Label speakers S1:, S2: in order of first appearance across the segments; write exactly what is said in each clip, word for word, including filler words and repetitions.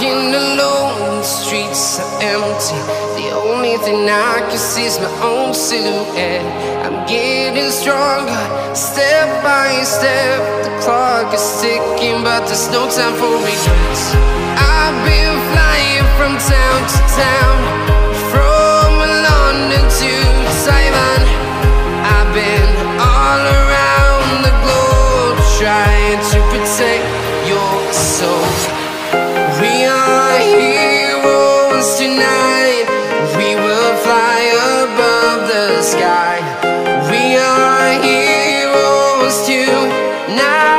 S1: walking alone, the streets are empty. The only thing I can see is my own silhouette. I'm getting stronger, step by step. The clock is ticking, but there's no time for regrets. I've been flying from town to town, from London to Taiwan. I've been all around the globe, trying to protect your soul. We are heroes tonight. We will fly above the sky. We are heroes tonight.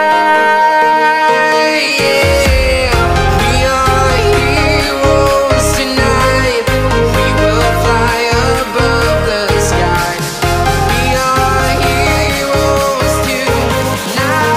S1: Yeah. We are heroes tonight. We will fly above the sky. We are heroes tonight.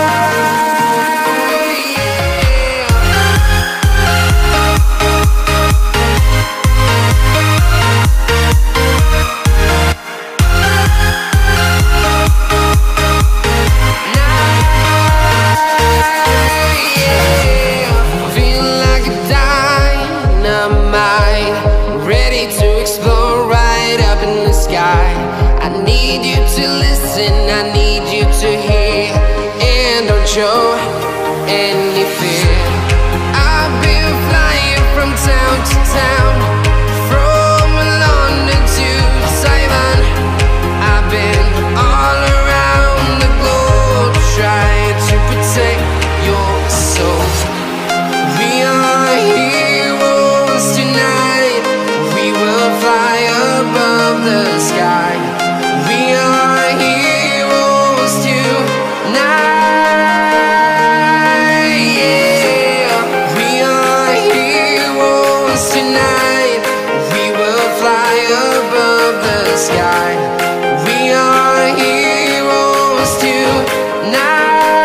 S1: I need you to hear and don't show any fear. I've been flying from town to town, from London to Taiwan. I've been all around the globe, trying to protect your soul. We are heroes tonight. We will fly above the sky. We are heroes tonight. Yeah. We are heroes tonight. We will fly above the sky. We are heroes tonight.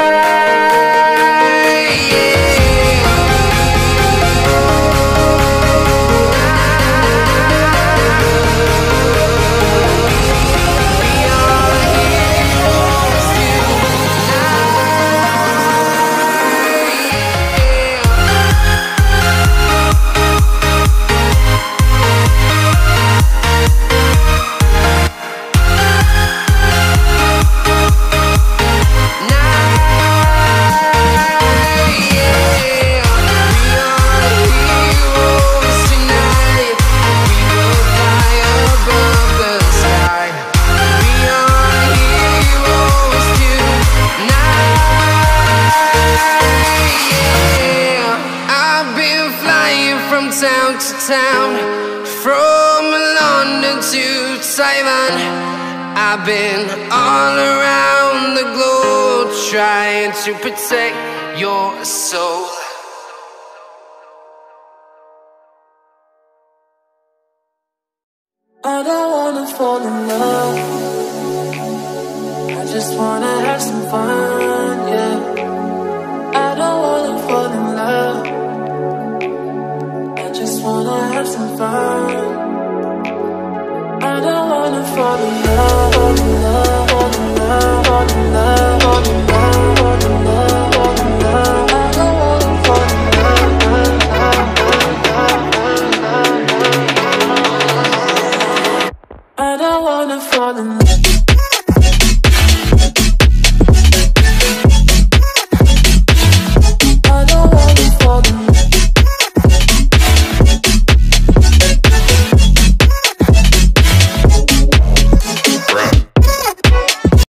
S1: Town to town, from London to Taiwan. I've been all around the globe, trying to protect your soul.
S2: I don't wanna fall in love, I just wanna have some fun, yeah. I don't wanna fall in love, just wanna have some fun. I don't wanna fall in love, fall in love, fall in love, fall in love, fall in love, fall in love, fall in love. I don't wanna fall in love. I don't wanna fall in love.